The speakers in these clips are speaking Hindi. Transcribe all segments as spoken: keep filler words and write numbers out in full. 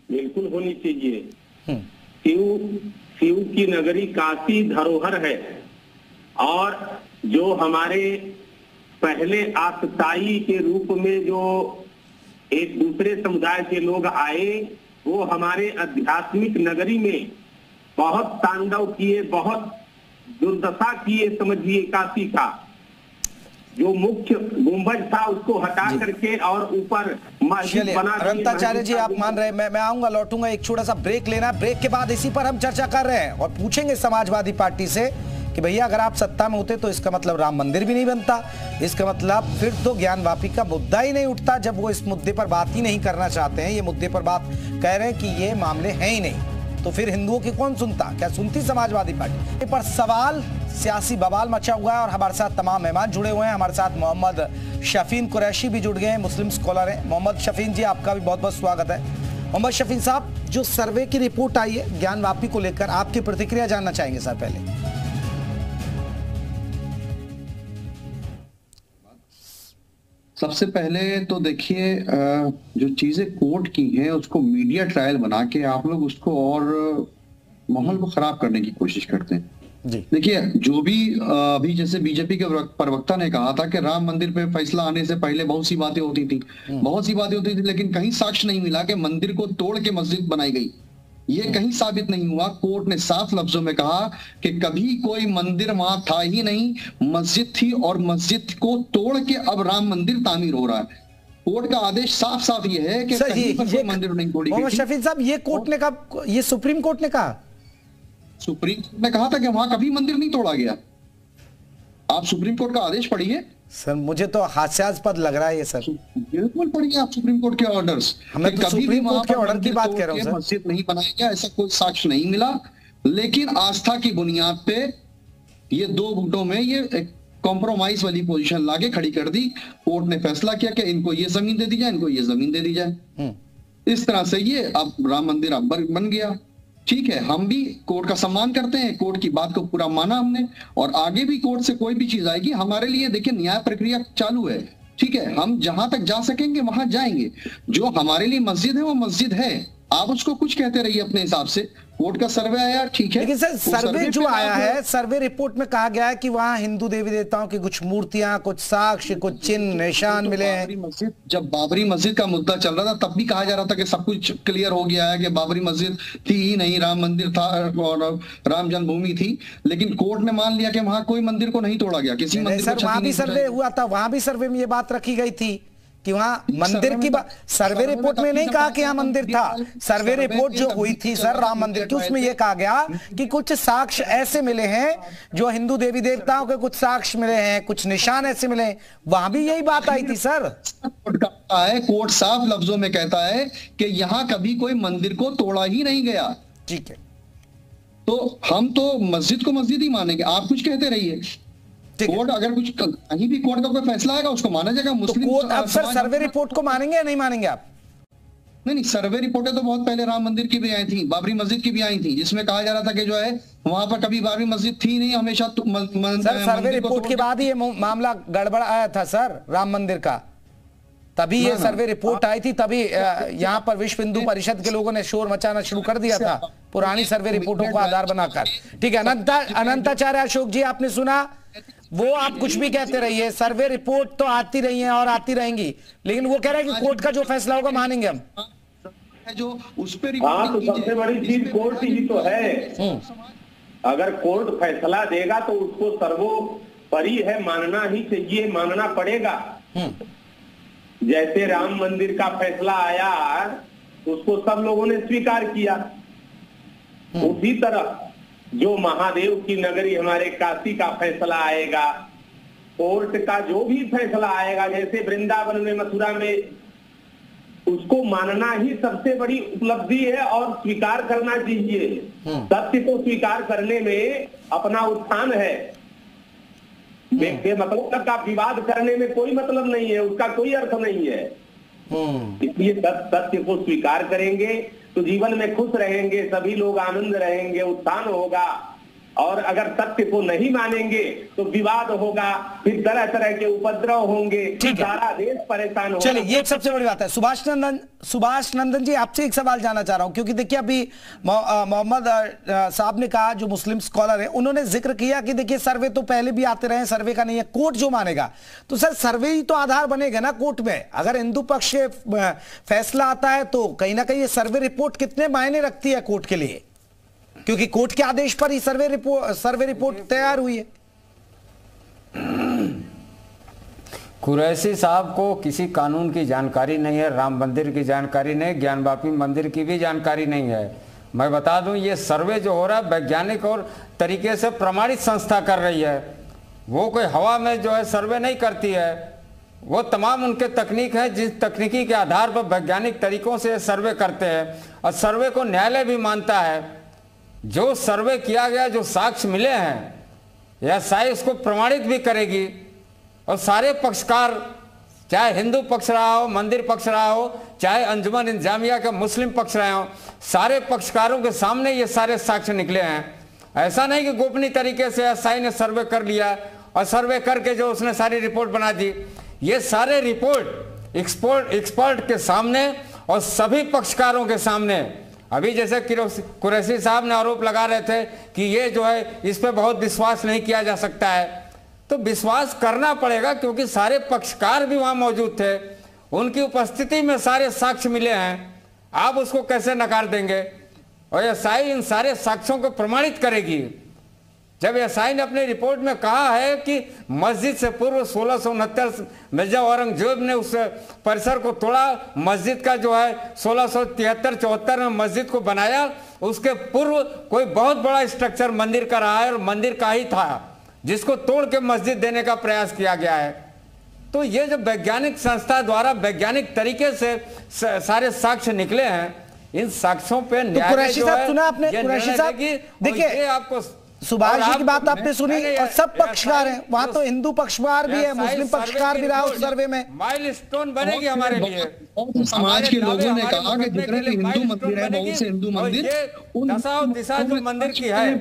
बिल्कुल होनी चाहिए। शिव शिव की नगरी काशी धरोहर है, और जो हमारे पहले आतताई के रूप में जो एक दूसरे समुदाय के लोग आए, वो हमारे आध्यात्मिक नगरी में बहुत तांडव किए, बहुत दुर्दशा किए। समझिए काशी का जो मुख्य गुंबज था उसको हटा करके और ऊपर मस्जिद बना दिए। अनंताचार्य जी आप मान रहे, मैं मैं आऊंगा, लौटूंगा, एक छोटा सा ब्रेक लेना। ब्रेक के बाद इसी पर हम चर्चा कर रहे हैं और पूछेंगे समाजवादी पार्टी से कि भैया अगर आप सत्ता में होते तो इसका मतलब राम मंदिर भी नहीं बनता, इसका मतलब फिर तो ज्ञानवापी का मुद्दा ही नहीं उठता। जब वो इस मुद्दे पर बात ही नहीं करना चाहते हैं, ये मुद्दे पर बात कह रहे हैं कि ये मामले हैं ही नहीं, तो फिर हिंदुओं की कौन सुनता? क्या सुनती समाजवादी पार्टी? पर सवाल सियासी बवाल मचा हुआ है और हमारे साथ तमाम मेहमान जुड़े हुए हैं। हमारे साथ मोहम्मद शफीन कुरैशी भी जुड़ गए हैं, मुस्लिम स्कॉलर हैं। मोहम्मद शफीन जी आपका भी बहुत बहुत स्वागत है। मोहम्मद शफीन साहब, जो सर्वे की रिपोर्ट आई है ज्ञानवापी को लेकर, आपकी प्रतिक्रिया जानना चाहेंगे सर। पहले सबसे पहले तो देखिए, जो चीजें कोर्ट की हैं उसको मीडिया ट्रायल बना के आप लोग उसको और माहौल को खराब करने की कोशिश करते हैं। देखिए, जो भी अभी जैसे बीजेपी के प्रवक्ता ने कहा था कि राम मंदिर पे फैसला आने से पहले बहुत सी बातें होती थी, बहुत सी बातें होती थी, लेकिन कहीं साक्ष्य नहीं मिला कि मंदिर को तोड़ के मस्जिद बनाई गई। ये कहीं साबित नहीं हुआ। कोर्ट ने साफ लफ्जों में कहा कि कभी कोई मंदिर वहां था ही नहीं, मस्जिद थी और मस्जिद को तोड़ के अब राम मंदिर तामीर हो रहा है। कोर्ट का आदेश साफ साफ ये है कि कहीं पर कोई मंदिर नहीं तोड़ी गई। शफीन साहब, ये कोर्ट ने कहा, ये सुप्रीम कोर्ट ने कहा, सुप्रीम कोर्ट ने कहा था कि वहां कभी मंदिर नहीं तोड़ा गया। आप सुप्रीम कोर्ट का आदेश पढ़िए सर। मुझे तो हास्यास्पद लग रहा है ये सर। बिल्कुल पढ़िए आप सुप्रीम कोर्ट के ऑर्डर्स। हमें तो सुप्रीम कोर्ट के ऑर्डर की बात कर रहा हूं सर। मस्जिद नहीं बनाया गया, ऐसा कोई साक्ष्य नहीं मिला, लेकिन आस्था की बुनियाद पे ये दो गुटों में ये एक कॉम्प्रोमाइज वाली पोजीशन लाके खड़ी कर दी। कोर्ट ने फैसला किया कि इनको ये जमीन दे दी जाए, इनको ये जमीन दे दी जाए। इस तरह से ये अब राम मंदिर अब बन गया। ठीक है, हम भी कोर्ट का सम्मान करते हैं, कोर्ट की बात को पूरा माना हमने, और आगे भी कोर्ट से कोई भी चीज आएगी हमारे लिए, देखिए न्याय प्रक्रिया चालू है। ठीक है, हम जहां तक जा सकेंगे वहां जाएंगे। जो हमारे लिए मस्जिद है वो मस्जिद है, आप उसको कुछ कहते रहिए अपने हिसाब से। कोर्ट का सर्वे आया, ठीक है, लेकिन सर सर्वे जो आया है, सर्वे रिपोर्ट में कहा गया है कि वहां हिंदू देवी देवताओं की कुछ मूर्तियां, कुछ साक्ष्य, कुछ चिन्ह निशान मिले हैं। मस्जिद, जब बाबरी मस्जिद का मुद्दा चल रहा था तब भी कहा जा रहा था कि सब कुछ क्लियर हो गया है कि बाबरी मस्जिद थी ही नहीं, राम मंदिर था और राम जन्मभूमि थी। लेकिन कोर्ट ने मान लिया कि वहां कोई मंदिर को नहीं तोड़ा गया, किसी मंदिर को। वहां भी सर्वे हुआ था, वहां भी सर्वे में ये बात रखी गई थी कि वहां मंदिर की बात, सर्वे रिपोर्ट में नहीं कहा कि यहाँ मंदिर था। सर्वे रिपोर्ट जो हुई थी सर राम मंदिर की, उसमें यह कहा गया कि कुछ साक्ष्य ऐसे मिले हैं जो हिंदू देवी देवताओं के कुछ साक्ष्य मिले हैं, कुछ निशान ऐसे मिले हैं। वहां भी यही बात आई थी सर। कोर्ट साफ लफ्जों में कहता है कि यहाँ कभी कोई मंदिर को तोड़ा ही नहीं गया। ठीक है, तो हम तो मस्जिद को मस्जिद ही मानेंगे, आप कुछ कहते रहिए। कोर्ट अगर कुछ कहीं भी कोर्ट का कोई फैसला आएगा उसको माना जाएगा। मुस्लिम तो कोर्ट अब सर सर्वे रिपोर्ट को मानेंगे या नहीं मानेंगे आप? नहीं नहीं, सर्वे रिपोर्टें तो बहुत पहले राम मंदिर की भी आई थी, बाबरी मस्जिद की भी आई थी, जिसमें कहा जा रहा था कि जो है वहां पर कभी बाबरी मस्जिद थी नहीं, हमेशा तो सर सर्वे रिपोर्ट के बाद ही ये मामला गड़बड़ आया था सर राम मंदिर का। तभी ये सर्वे रिपोर्ट आई थी, तभी यहाँ पर विश्व हिंदू परिषद के लोगों ने शोर मचाना शुरू कर दिया था पुरानी सर्वे रिपोर्टों को आधार बनाकर। ठीक है, अनंता अनंताचार्य अशोक जी आपने सुना, वो आप कुछ भी कहते रहिए, सर्वे रिपोर्ट तो आती रही है और आती रहेंगी, लेकिन वो कह रहे हैं कि कोर्ट का जो फैसला होगा मानेंगे हम। जो उस पर हाँ, तो सबसे बड़ी चीज कोर्ट ही तो है। अगर कोर्ट फैसला देगा तो उसको सर्वोपरि है, मानना ही चाहिए, मानना पड़ेगा। जैसे राम मंदिर का फैसला आया उसको सब लोगों ने स्वीकार किया, उसी तरह जो महादेव की नगरी हमारे काशी का फैसला आएगा, कोर्ट का जो भी फैसला आएगा, जैसे वृंदावन में, मथुरा में, उसको मानना ही सबसे बड़ी उपलब्धि है और स्वीकार करना चाहिए। सत्य को स्वीकार करने में अपना उत्थान है। मतलब का विवाद करने में कोई मतलब नहीं है, उसका कोई अर्थ नहीं है। इसलिए सत्य को स्वीकार करेंगे तो जीवन में खुश रहेंगे, सभी लोग आनंद रहेंगे, उत्थान होगा और अगर सत्य को नहीं मानेंगे तो विवाद होगा, फिर तरह तरह के उपद्रव होंगे, सारा देश परेशान होगा। चलिए, ये सबसे बड़ी बात है। सुभाष नंदन सुभाष नंदन जी, आपसे एक सवाल जानना चाह रहा हूं, क्योंकि देखिए अभी मोहम्मद साहब ने कहा, जो मुस्लिम स्कॉलर है, उन्होंने जिक्र किया कि देखिए सर्वे तो पहले भी आते रहे, सर्वे का नहीं है, कोर्ट जो मानेगा। तो सर सर्वे ही तो आधार बनेगा ना कोर्ट में। अगर हिंदू पक्ष से फैसला आता है तो कहीं ना कहीं ये सर्वे रिपोर्ट कितने मायने रखती है कोर्ट के लिए, क्योंकि कोर्ट के आदेश पर ही सर्वे रिपोर्ट सर्वे रिपोर्ट तैयार हुई है। कुरैशी साहब को किसी कानून की जानकारी नहीं है, राम मंदिर की जानकारी नहीं, ज्ञानवापी मंदिर की भी जानकारी नहीं है। मैं बता दूं, ये सर्वे जो हो रहा है वैज्ञानिक और तरीके से प्रमाणित संस्था कर रही है। वो कोई हवा में जो है सर्वे नहीं करती है। वो तमाम उनके तकनीक है, जिस तकनीकी के आधार पर वैज्ञानिक तरीकों से सर्वे करते हैं, और सर्वे को न्यायालय भी मानता है। जो सर्वे किया गया, जो साक्ष्य मिले हैं, यह साई उसको प्रमाणित भी करेगी। और सारे पक्षकार, चाहे हिंदू पक्ष रहा हो, मंदिर पक्ष रहा हो, चाहे अंजुमन इंतजामिया के मुस्लिम पक्ष रहे हो, सारे पक्षकारों के सामने ये सारे साक्ष्य निकले हैं। ऐसा नहीं कि गोपनीय तरीके से साई ने सर्वे कर लिया और सर्वे करके जो उसने सारी रिपोर्ट बना दी। ये सारे रिपोर्ट एक्सपर्ट एक्सपर्ट के सामने और सभी पक्षकारों के सामने। अभी जैसे कुरैशी साहब ने आरोप लगा रहे थे कि ये जो है इस पे बहुत विश्वास नहीं किया जा सकता है, तो विश्वास करना पड़ेगा, क्योंकि सारे पक्षकार भी वहां मौजूद थे, उनकी उपस्थिति में सारे साक्ष्य मिले हैं। आप उसको कैसे नकार देंगे? और एएसआई इन सारे साक्ष्यों को प्रमाणित करेगी। जब एएसआई ने अपनी रिपोर्ट में कहा है कि मस्जिद से पूर्व सोलह सौ उनहत्तर मिर्जा औरंगजेब ने उस परिसर को तोड़ा, मस्जिद का जो है सोलह सौ तिहत्तर चौहत्तर में मस्जिद को बनाया, उसके पूर्व कोई बहुत बड़ा स्ट्रक्चर मंदिर का रहा है और मंदिर का ही था, जिसको तोड़ के मस्जिद देने का प्रयास किया गया है। तो ये जो वैज्ञानिक संस्था द्वारा वैज्ञानिक तरीके से सारे साक्ष्य निकले हैं, इन साक्ष्यों पे न्यायालय जो है, सुना आपने कुरैशी साहब, देखिए आपको सुभाष जी की बात आपने सुनी, और सब पक्षकार हैं वहां, तो हिंदू पक्षकार भी है, मुस्लिम पक्षकार भी रहा उस सर्वे में। माइलस्टोन बनेगी हमारे लिए। समाज के लोगों ने कहा कि जितने भी हिंदू मंदिर है, बहुत से हिंदू मंदिर, दशा और दिशा जो मंदिर की है,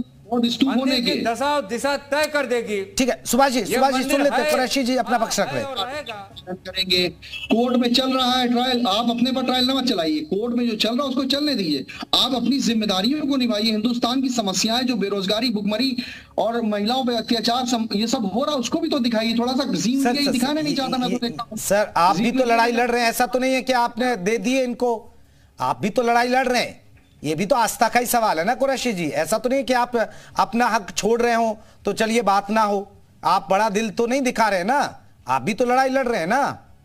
होने की दशा और दिशा तय कर देगी। ठीक है सुभाष जी, सुभाष जी सुन लेते, कुरैशी जी अपना पक्ष रख रहे करेंगे। कोर्ट में चल रहा है ट्रायल, आप अपने पर ट्रायल न चलाइए, कोर्ट में जो चल रहा है उसको चलने दीजिए। आप अपनी जिम्मेदारियों को निभाइए। हिंदुस्तान की समस्याएं जो बेरोजगारी, भुखमरी और महिलाओं पर अत्याचार ये सब हो रहा है, उसको भी तो दिखाइए। थोड़ा सा दिखाने नहीं चाहता मैं तो। सर आप भी तो लड़ाई लड़ रहे हैं, ऐसा तो नहीं है कि आपने दे दिए इनको, आप भी तो लड़ाई लड़ रहे हैं। ये भी तो आस्था का ही सवाल है ना कुरैशी जी, ऐसा तो नहीं कि आप अपना हक छोड़ रहे हो तो चलिए बात ना हो। आप बड़ा दिल तो नहीं दिखा रहे ना, आप भी तो लड़ाई लड़ रहे हैं ना।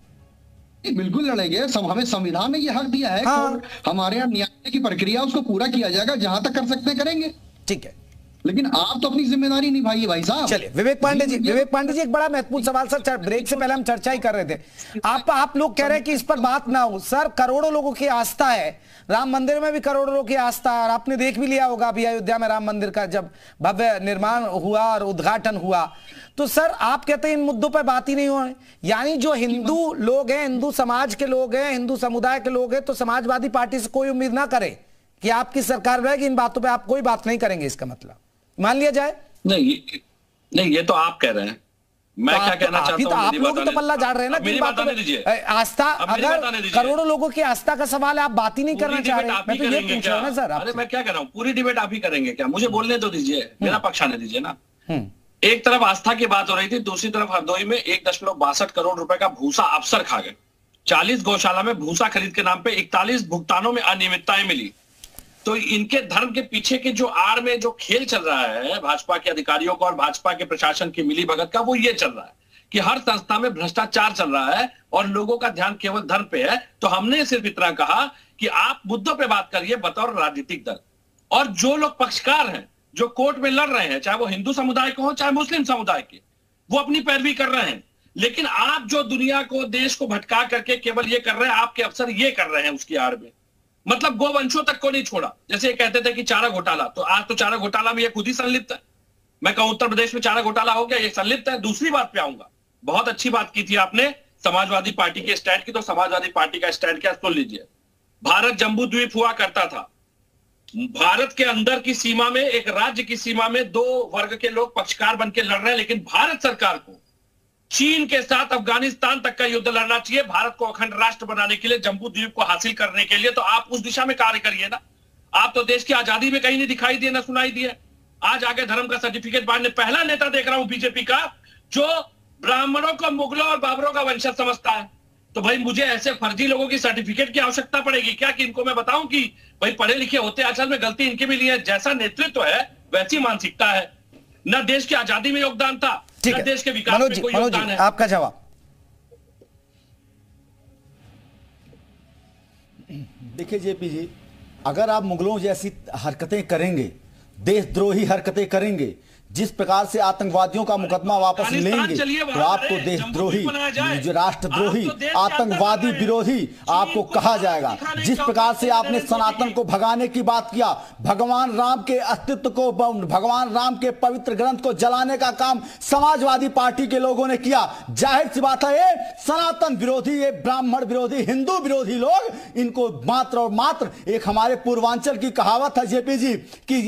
बिल्कुल लड़ेंगे, हमें संविधान ने ये हक दिया है। हाँ। हमारे यहाँ न्याय की प्रक्रिया उसको पूरा किया जाएगा, जहां तक कर सकते करेंगे। ठीक है, लेकिन आप तो अपनी जिम्मेदारी निभाइए भाई साहब। चलिए विवेक पांडे जी, विवेक पांडे जी एक बड़ा महत्वपूर्ण सवाल सर, ब्रेक से पहले हम चर्चा ही कर रहे थे। आप आप लोग कह रहे हैं कि इस पर बात ना हो। सर करोड़ों लोगों की आस्था है, राम मंदिर में भी करोड़ों लोगों की आस्था है, और आपने देख भी लिया होगा अभी अयोध्या में राम मंदिर का जब भव्य निर्माण हुआ और उद्घाटन हुआ। तो सर आप कहते हैं इन मुद्दों पर बात ही नहीं हो, यानी जो हिंदू लोग हैं, हिंदू समाज के लोग हैं, हिंदू समुदाय के लोग हैं, तो समाजवादी पार्टी से कोई उम्मीद ना करे कि आपकी सरकार रहेगी, इन बातों पर आप कोई बात नहीं करेंगे, इसका मतलब मान लिया जाए? नहीं नहीं, ये तो आप कह रहे हैं, मैं तो क्या कहना चाहता हूं, आप लोग तो पल्ला झाड़ रहे हैं ना मेरी बात आने दीजिए। आस्था, अगर करोड़ों लोगों की आस्था का सवाल है, आप बात ही नहीं करना चाह रहे। मैं तो ये पूछ रहा हूं ना सर। अरे मैं क्या कर रहा हूँ, पूरी डिबेट आप ही करेंगे क्या? मुझे बोलने तो दीजिए, मेरा पक्ष आने दीजिए ना। एक तरफ आस्था की बात हो रही थी, दूसरी तरफ हरदोई में एक दशमलव बासठ करोड़ रुपए का भूसा अफसर खा गए। चालीस गौशाला में भूसा खरीद के नाम पे इकतालीस भुगतानों में अनियमितताएं मिली। तो इनके धर्म के पीछे के जो आड़ में जो खेल चल रहा है भाजपा के अधिकारियों का और भाजपा के प्रशासन की मिली भगत का, वो ये चल रहा है कि हर संस्था में भ्रष्टाचार चल रहा है और लोगों का ध्यान केवल धर्म पे है। तो हमने सिर्फ इतना कहा कि आप मुद्दों पे बात करिए बतौर राजनीतिक दल, और जो लोग पक्षकार हैं, जो कोर्ट में लड़ रहे हैं, चाहे वो हिंदू समुदाय के हो चाहे मुस्लिम समुदाय के, वो अपनी पैरवी कर रहे हैं। लेकिन आप जो दुनिया को, देश को भटका करके केवल ये कर रहे हैं, आपके अफसर ये कर रहे हैं उसकी आड़ में, मतलब गोवंशों तक को नहीं छोड़ा। जैसे ये कहते थे कि चारा घोटाला, तो आज तो चारा घोटाला में ये खुद ही संलिप्त है। मैं कहूं उत्तर प्रदेश में चारा घोटाला हो गया, ये संलिप्त है। दूसरी बात पे आऊंगा, बहुत अच्छी बात की थी आपने समाजवादी पार्टी के स्टैंड की, तो समाजवादी पार्टी का स्टैंड क्या सुन लीजिए। भारत जम्बू द्वीप हुआ करता था, भारत के अंदर की सीमा में, एक राज्य की सीमा में दो वर्ग के लोग पक्षकार बन के लड़ रहे हैं, लेकिन भारत सरकार को चीन के साथ अफगानिस्तान तक का युद्ध लड़ना चाहिए भारत को अखंड राष्ट्र बनाने के लिए, जम्बू द्वीप को हासिल करने के लिए। तो आप उस दिशा में कार्य करिए ना। आप तो देश की आजादी में कहीं नहीं दिखाई दिए, ना सुनाई दिए। आज आगे धर्म का सर्टिफिकेट बांटने, पहला नेता देख रहा हूं बीजेपी का जो ब्राह्मणों को मुगलों और बाबरों का वंशज समझता है। तो भाई मुझे ऐसे फर्जी लोगों की सर्टिफिकेट की आवश्यकता पड़ेगी क्या कि इनको मैं बताऊं कि भाई पढ़े लिखे होते, असल में गलती इनकी भी नहीं है। जैसा नेतृत्व है वैसी मानसिकता है। न देश की आजादी में योगदान था, न देश के विकास में कोई योगदान है। आपका जवाब। देखिए जेपी जी, अगर आप मुगलों जैसी हरकतें करेंगे, देशद्रोही हरकतें करेंगे, जिस प्रकार से आतंकवादियों का मुकदमा वापस लेंगे, तो आपको देशद्रोही, जो राष्ट्रद्रोही, आतंकवादी विरोधी आपको कहा जाएगा। जिस प्रकार से आपने सनातन को भगाने की बात किया, भगवान राम के अस्तित्व को, भगवान राम के पवित्र ग्रंथ को जलाने का काम समाजवादी पार्टी के लोगों ने किया। जाहिर सी बात है ये सनातन विरोधी, ये ब्राह्मण विरोधी, हिंदू विरोधी लोग, इनको मात्र और मात्र एक हमारे पूर्वांचल की कहावत है जेपी जी कि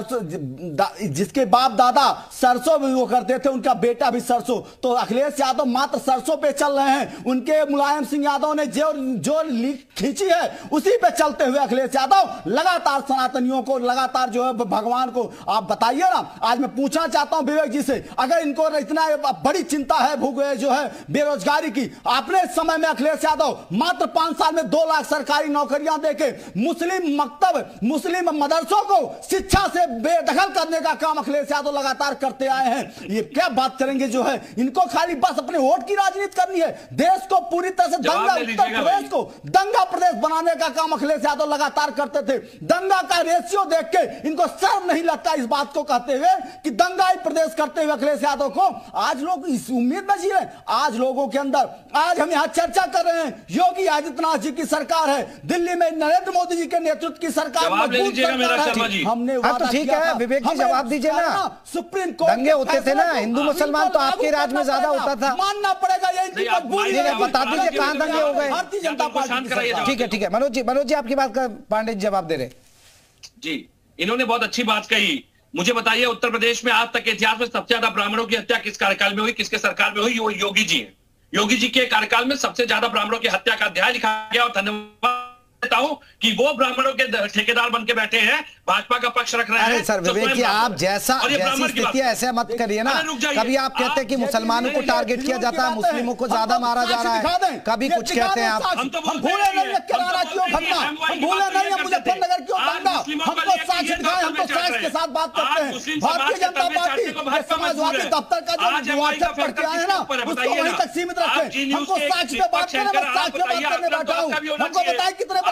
जिसके बाप दादा सरसों भी वो करते थे, उनका बेटा भी सरसों। तो अखिलेश यादव मात्र सरसों पे चल रहे हैं। उनके मुलायम सिंह यादव ने जो जो लीक खींची है उसी पे चलते हुए अखिलेश यादव लगातार सनातनियों को, लगातार जो है भगवान को आप बताइए ना। आज मैं पूछना चाहता हूं विवेक जी से, अगर इनको इतना बड़ी चिंता है भूख जो है बेरोजगारी की, आपने इस समय में अखिलेश यादव मात्र पांच साल में दो लाख सरकारी नौकरियां देके मुस्लिम मकतब, मुस्लिम मदरसों को शिक्षा से बेदखल करने का काम अखिलेश यादव लगातार करते आए हैं। ये क्या बात करेंगे जो है, इनको खाली बस अपने वोट की राजनीति करनी है। देश को पूरी तरह से दंगा, उत्तर प्रदेश को दंगा प्रदेश बनाने का काम अखिलेश यादव लगातार करते थे। दंगा का रेशियो देख के इनको शर्म नहीं लगता इस बात को कहते हुए कि दंगाई प्रदेश करते हुए अखिलेश यादव को। आज लोग इस उम्मीद में जी रहे हैं, आज लोगों के अंदर, आज हम यहां चर्चा कर रहे हैं योगी आदित्यनाथ जी की सरकार है, दिल्ली में नरेंद्र मोदी जी के नेतृत्व की सरकार, मजबूत सरकार है। हमने वादा ठीक है विवेक जी, जवाब दीजिए ना। सुप्रीम कोर्ट दंगे होते थे ना, हिंदू मुसलमान तो आपके राज में ज्यादा होता था, मानना पड़ेगा ये इनकी मजबूरी है। बता दीजिए कहां दंगे हो गए। भारतीय जनता पार्टी। ठीक है ठीक है मनोज जी, मनोज जी आपकी बात का पांडे जी जवाब दे रहे जी। इन्होंने बहुत अच्छी बात कही। मुझे बताइए उत्तर प्रदेश में आज तक के इतिहास में सबसे ज्यादा ब्राह्मणों की हत्या किस कार्यकाल में हुई, किसके सरकार में हुई? वो योगी जी है। योगी जी के कार्यकाल में सबसे ज्यादा ब्राह्मणों की हत्या का अध्याय लिखा गया। और धन्यवाद देता हूं कि वो ब्राह्मणों के ठेकेदार बन के बैठे हैं, भाजपा का पक्ष रख रहे हैं। अरे सर विवेक जी, आप जैसा जैसी स्थिति है ऐसे मत करिए ना। कभी आप कहते हैं कि मुसलमानों को टारगेट किया जाता है, मुस्लिमों को ज्यादा मारा जा रहा है, कभी कुछ कहते हैं आप। हम भूले नहीं किराना क्यों घटना, हम भूले नहीं मुजफ्फरनगर क्यों दंगा, हमको साक्ष्य दिखाए, हम तो साक्ष्य के साथ बात करते हैं। भारतीय जनता पार्टी समाजवादी दफ्तर का जो व्हाट्सएप पढ़ के आए हैं ना, उसको वहीं तक सीमित रखें। हमको साक्ष्य पे बात करें, मैं साक्ष्य पे बात करने बैठा हूं। हमको बताइए कितने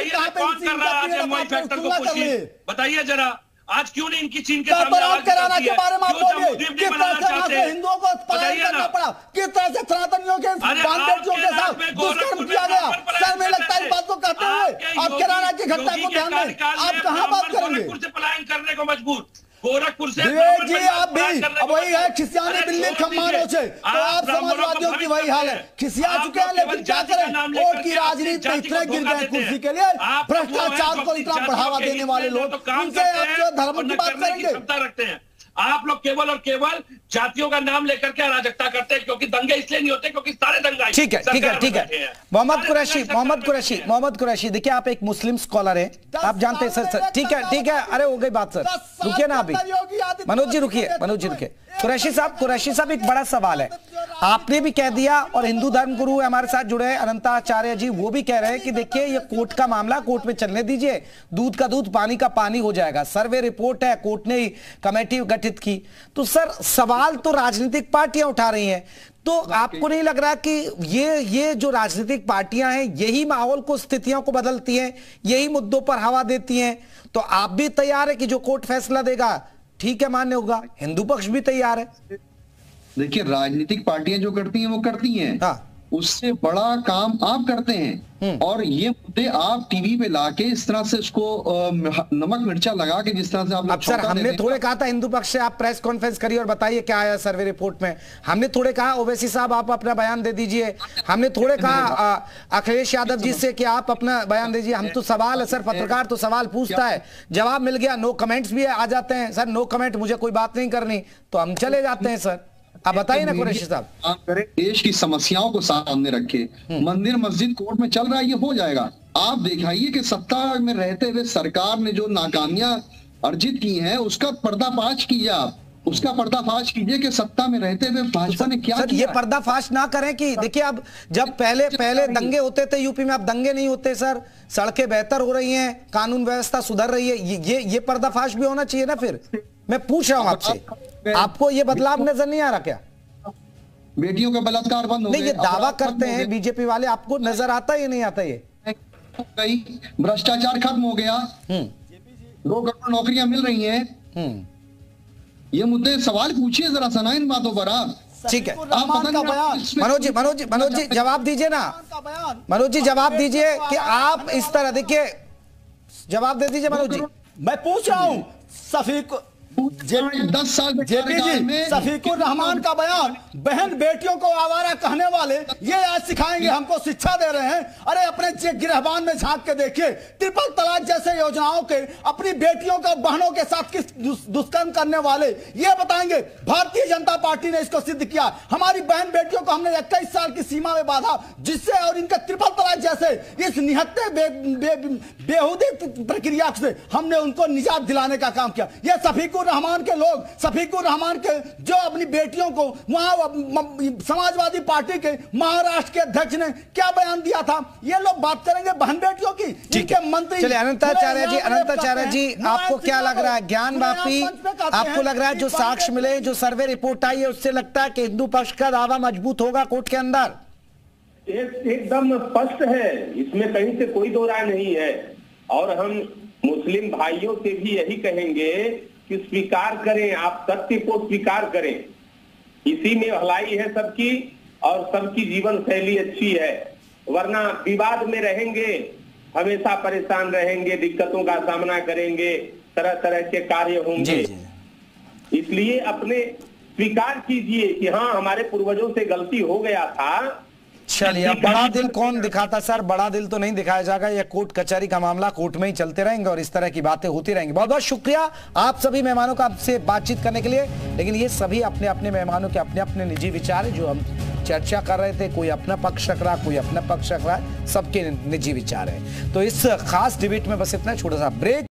बताइए जरा, आज क्यों नहीं इनकी चीन के सामने कराना के बारे में आप बोलिए। किस तरह से हिंदुओं को पलायन करना पड़ा, किस तरह से सनातनियों के बांधेजों के साथ दुष्कर्म किया गया। सर में लगता है इस बात को कहते हुए आप किराना की घटना को ध्यान दें। आप कहां बात करेंगे? पलायन करने को मजबूर गोरखपुर से विवेक जी, आप भी अब वही है खिसियानी बिल्ली खम्मारों से, तो आप समाजवादियों की वही हाल है, खिसिया चुके हैं। लेकिन क्या करें, वोट की राजनीति में इतने गिर गए कुर्सी के लिए, भ्रष्टाचार को इतना बढ़ावा देने वाले लोग, उनसे आप जो धर्म की बात करेंगे। रखते हैं आप लोग केवल और केवल जातियों का नाम लेकर के अराजकता करते हैं, क्योंकि दंगे इसलिए नहीं होते क्योंकि सारे दंगा। ठीक है ठीक है ठीक है मोहम्मद कुरैशी, मोहम्मद कुरैशी, मोहम्मद कुरैशी, देखिए आप एक मुस्लिम स्कॉलर हैं, आप जानते हैं सर। सर ठीक है ठीक है, अरे हो गई बात सर, रुकिए ना अभी, मनोज जी रुकिए, मनोज जी रुकिए। कुरैशी साहब, कुरैशी साहब एक बड़ा सवाल है, आपने भी कह दिया और हिंदू धर्म गुरु हमारे साथ जुड़े हैं अनंताचार्य जी, वो भी कह रहे हैं कि देखिए ये कोर्ट का मामला, कोर्ट में चलने दीजिए, दूध का दूध पानी का पानी हो जाएगा। सर्वे रिपोर्ट है, कोर्ट ने कमेटी गठित की। तो सर सवाल तो राजनीतिक पार्टियां उठा रही हैं, तो आपको नहीं लग रहा कि ये ये जो राजनीतिक पार्टियां हैं यही माहौल को, स्थितियों को बदलती हैं, यही मुद्दों पर हवा देती हैं? तो आप भी तैयार है कि जो कोर्ट फैसला देगा ठीक है मान्य होगा, हिंदू पक्ष भी तैयार है? देखिए राजनीतिक पार्टियां जो करती हैं वो करती हैं, हाँ। उससे बड़ा काम आप करते हैं। और ये मुद्दे आप टीवी पे लाके इस तरह से उसको नमक मिर्चा लगा के जिस तरह से आप अब सर हमने थोड़े कहा था हिंदू पक्ष से आप प्रेस कॉन्फ्रेंस करिए और बताइए क्या आया सर्वे रिपोर्ट में। हमने थोड़े कहा ओवैसी साहब आप अपना बयान दे दीजिए। हमने थोड़े कहा अखिलेश यादव जी से कि आप अपना बयान दीजिए। हम तो सवाल है सर, पत्रकार तो सवाल पूछता है, जवाब मिल गया, नो कमेंट्स भी आ जाते हैं सर। नो कमेंट, मुझे कोई बात नहीं करनी तो हम चले जाते हैं सर। आप बताइए ना कुरैशी साहब। देश की समस्याओं को सामने रखे, मंदिर मस्जिद कोर्ट में चल रहा है, ये हो जाएगा। आप दिखाइए कि सत्ता में रहते हुए सरकार ने जो नाकामियां अर्जित की हैं उसका पर्दाफाश कीजिए। आप उसका पर्दाफाश कीजिए कि सत्ता में रहते हुए भाजपा ने क्या सर, किया। ये पर्दाफाश ना करें कि देखिए अब जब पहले पहले दंगे होते थे यूपी में, अब दंगे नहीं होते सर, सड़कें बेहतर हो रही हैं, कानून व्यवस्था सुधर रही है। ये ये, ये पर्दाफाश भी होना चाहिए ना। फिर मैं पूछ रहा हूं आपसे, आपको ये बदलाव नजर नहीं आ रहा क्या? बेटियों का बलात्कार बंद हो गया, नहीं, ये दावा करते हैं बीजेपी वाले, आपको नजर आता है नहीं आता? ये भ्रष्टाचार खत्म हो गया, दो करोड़ नौकरियां मिल रही हैं। ये मुद्दे सवाल पूछिए जरा सना इन बातों पर आप। ठीक है, मनोज जी मनोज जी मनोज जी जवाब दीजिए ना। मनोज जी जवाब दीजिए कि आप इस तरह, देखिए जवाब दे दीजिए मनोज जी। मैं पूछ रहा हूं सफीक दस साल जेपी जी, सफीकुर रहमान का बयान, बहन बेटियों को आवारा कहने वाले ये आज सिखाएंगे, हमको शिक्षा दे रहे हैं। अरे अपने गिरहबान में झांक के देखिए, ट्रिपल तलाक जैसे योजनाओं के अपनी बेटियों का बहनों के साथ किस दुष्कर्म करने वाले ये बताएंगे। भारतीय जनता पार्टी ने इसको सिद्ध किया। हमारी बहन बेटियों को हमने इक्कीस साल की सीमा में बांधा, जिससे और इनका ट्रिपल तलाक जैसे इस निहत्ते बे, बे, बेहूदी प्रक्रिया से हमने उनको निजात दिलाने का काम किया। ये सफीकुर रहमान के लोग, सफीकुर रहमान के जो अपनी बेटियों को वहां समाजवादी पार्टी के महाराष्ट्र के अध्यक्ष ने क्या बयान दिया था, ये लोग बात करेंगे बहन बेटियों की। इनके मंत्री चलिए अनंताचार्य जी, अनंताचार्य जी आपको क्या लग रहा है, ज्ञान वापी आपको लग रहा है जो साक्ष्य मिले, जो सर्वे रिपोर्ट आई है, उससे लगता है कि हिंदू पक्ष का दावा मजबूत होगा कोर्ट के अंदर? एक एकदम स्पष्ट है, इसमें कहीं से कोई दो राय नहीं है। और हम मुस्लिम भाइयों से भी यही कहेंगे कि स्वीकार करें, आप सत्य को स्वीकार करें। इसी में भलाई है सबकी और सबकी जीवन शैली अच्छी है। वरना विवाद में रहेंगे, हमेशा परेशान रहेंगे, दिक्कतों का सामना करेंगे, तरह तरह के कार्य होंगे। इसलिए अपने स्वीकार कीजिए कि हाँ हमारे पूर्वजों से गलती हो गया था। चलिए, बड़ा दिल कौन दिखाता सर, बड़ा दिल तो नहीं दिखाया जाएगा। यह कोर्ट कचहरी का मामला कोर्ट में ही चलते रहेंगे और इस तरह की बातें होती रहेंगी। बहुत बहुत शुक्रिया आप सभी मेहमानों का आपसे बातचीत करने के लिए। लेकिन ये सभी अपने अपने मेहमानों के अपने अपने निजी विचार है, जो हम चर्चा कर रहे थे। कोई अपना पक्ष रख रहा, कोई अपना पक्ष रख रहा है, सबके निजी विचार है। तो इस खास डिबेट में बस इतना छोटा सा ब्रेक।